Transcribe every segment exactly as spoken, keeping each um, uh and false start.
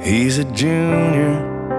He's a junior,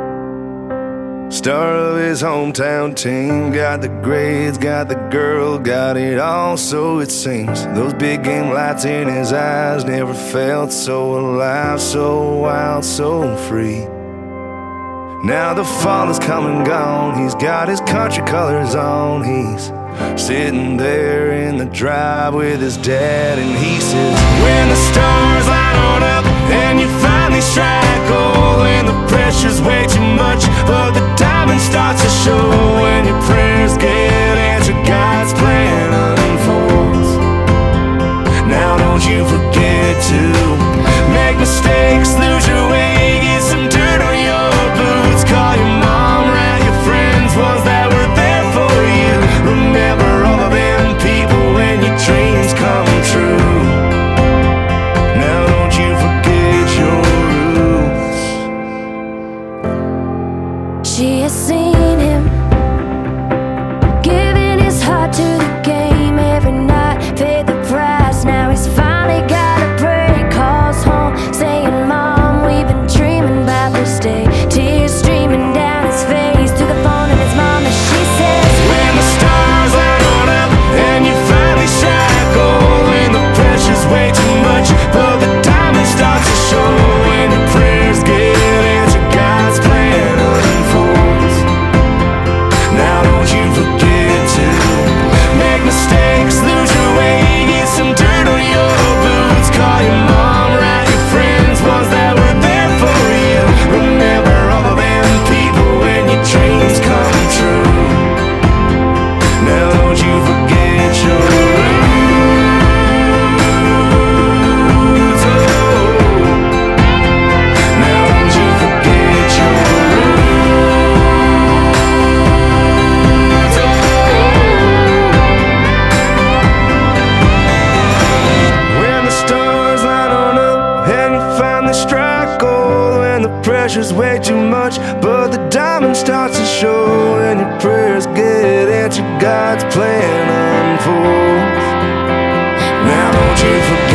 star of his hometown team. Got the grades, got the girl, got it all, so it seems. Those big game lights in his eyes, never felt so alive, so wild, so free. Now the fall is come and gone, he's got his country colors on. He's sitting there in the drive with his dad, and he says, when the stars line on up and you finally strike gold, and the pressure's way too much but the diamond starts to show, when your prayers get answered, God's plan unfolds. Now don't you forget to make mistakes, lose your way, get some dirt on your boots, call your mom, write your friends, ones that were there for you. Remember all of them people when your dreams come true. Now don't you forget your roots. She has seen him giving his heart to the game every night, paid the price, now he's finally got a break. Calls home saying, Mom, we've been dreaming about this day. Tears streaming down his face to the phone and his mom, and she says, when the stars line on up and you finally strike gold, when the pressure's way too much but the diamond starts to show, when your prayers get answered, God's plan unfolds. Now don't you forget to make mistakes, lose your way, get some dirt on your boots, call your mom, write your friends, ones that were there for you. Remember all of them people when your dreams come true. Now don't you forget your roots. Oh. Now don't you forget your roots. Oh. When the stars line on up and you finally strike gold, when the pressure's way too much but the diamond starts to show, and your prayers get answered, God's plan unfolds. Now don't you forget